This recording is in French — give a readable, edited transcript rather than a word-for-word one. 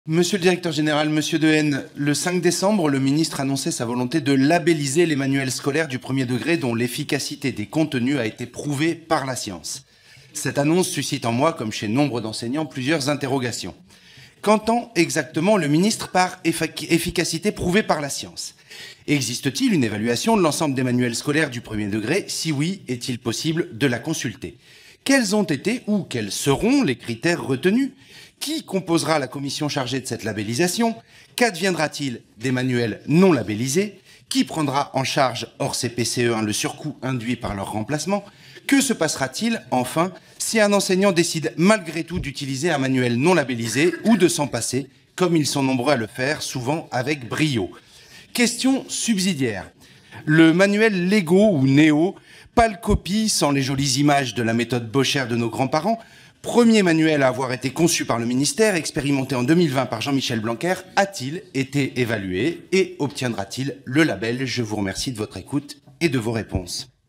Monsieur le directeur général, monsieur Dehaene, le 5 décembre, le ministre annonçait sa volonté de labelliser les manuels scolaires du premier degré dont l'efficacité des contenus a été prouvée par la science. Cette annonce suscite en moi, comme chez nombre d'enseignants, plusieurs interrogations. Qu'entend exactement le ministre par efficacité prouvée par la science? Existe-t-il une évaluation de l'ensemble des manuels scolaires du premier degré? Si oui, est-il possible de la consulter? Quels ont été ou quels seront les critères retenus? Qui composera la commission chargée de cette labellisation? Qu'adviendra-t-il des manuels non labellisés? Qui prendra en charge, hors CPCE1, le surcoût induit par leur remplacement? Que se passera-t-il, enfin, si un enseignant décide malgré tout d'utiliser un manuel non labellisé ou de s'en passer, comme ils sont nombreux à le faire, souvent avec brio? Question subsidiaire. Le manuel Lego ou Néo, pâle copie sans les jolies images de la méthode Bocher de nos grands-parents, premier manuel à avoir été conçu par le ministère, expérimenté en 2020 par Jean-Michel Blanquer, a-t-il été évalué et obtiendra-t-il le label? Je vous remercie de votre écoute et de vos réponses.